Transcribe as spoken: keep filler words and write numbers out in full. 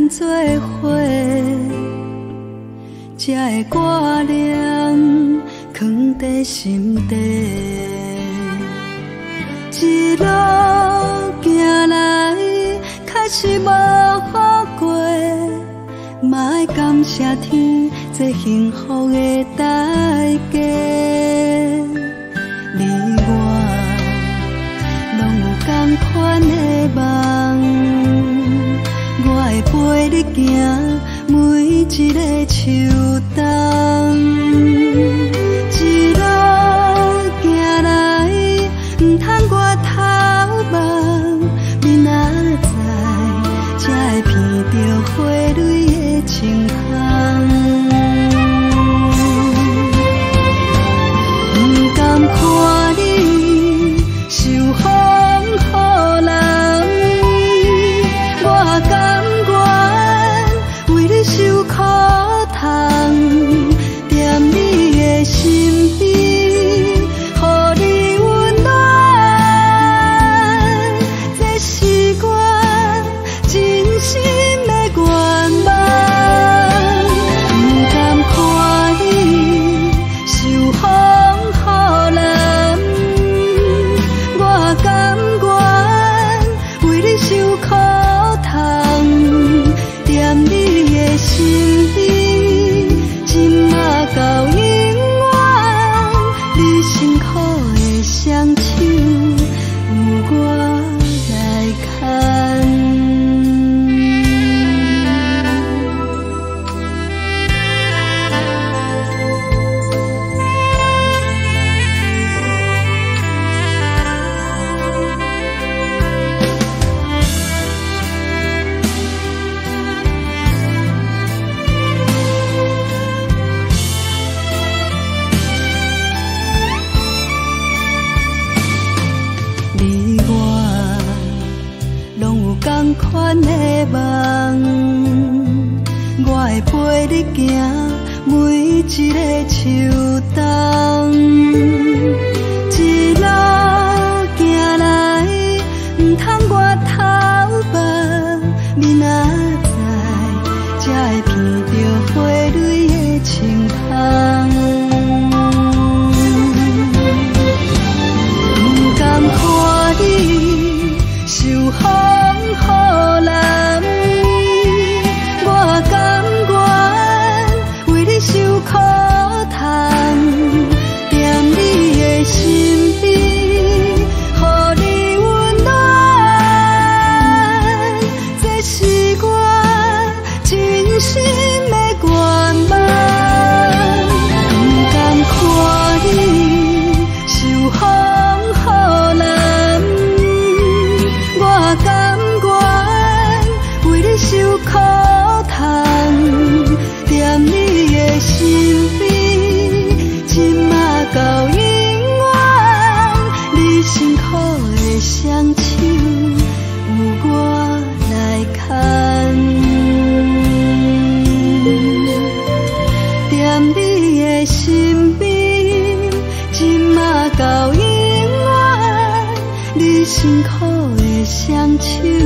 做伙，才会挂念藏在心底。一路行来，确实无好过，嘛要感谢天，这幸福的代价。你我拢有同款的梦，我会陪你行每一个秋冬。一路行来，唔通我头望，明仔载才会闻到花蕊的清香。唔甘看你受风雨淋，我甘愿为你受苦痛，踮你的身边，予你温暖。这是我真心的愿望。唔甘看你受风雨淋，我甘愿为你受苦痛，踮你的身边，今仔到永远，你辛苦的双手有我来牵。你我拢有同款的梦，我会陪你行每一个秋冬。一路行来，唔通我头望，明仔载才会闻到花蕊的清香。甘看你受风雨淋，我甘愿为你受苦痛，踮你的身边，予你温暖。这是我真心的愿望。不甘看你受风雨淋，我甘愿为你受苦痛，踮你的身边，今仔到永远，你辛苦的双手有我来牵。踮你的身边，今仔到永远，你辛苦的双手。